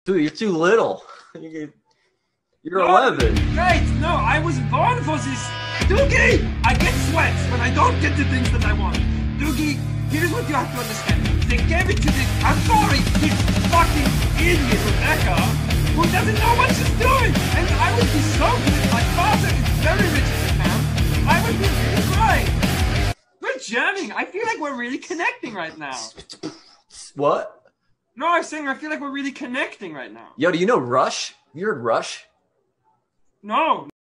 Dude, you're too little. You're No, 11. Guys, no, I was born for this. Doogie! I get sweats when I don't get the things that I want. Doogie, here's what you have to understand. They gave it to this, I'm sorry, this fucking idiot Rebecca, who doesn't know what she's doing. And I would be so good. My father is very rich in Japan. I would be really great. We're jamming. I feel like we're really connecting right now. What? No, I was saying I feel like we're really connecting right now. Yo, do you know Rush? You heard Rush? No.